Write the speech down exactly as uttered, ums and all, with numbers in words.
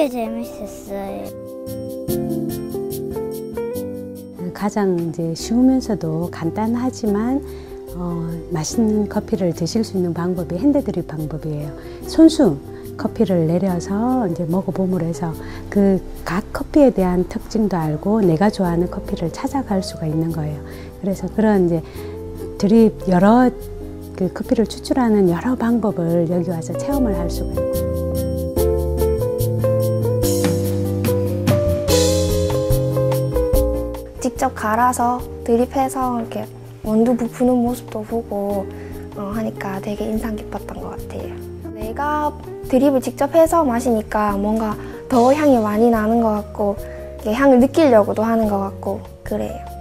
제일 재밌었어요. 가장 이제 쉬우면서도 간단하지만 어, 맛있는 커피를 드실 수 있는 방법이 핸드드립 방법이에요. 손수 커피를 내려서 이제 먹어봄으로 해서 그 각 커피에 대한 특징도 알고 내가 좋아하는 커피를 찾아갈 수가 있는 거예요. 그래서 그런 이제 드립 여러 그 커피를 추출하는 여러 방법을 여기 와서 체험을 할 수가 있고. 직접 갈아서 드립해서 이렇게 원두 부푸는 모습도 보고 어, 하니까 되게 인상 깊었던 것 같아요. 내가 드립을 직접 해서 마시니까 뭔가 더 향이 많이 나는 것 같고 향을 느끼려고도 하는 것 같고 그래요.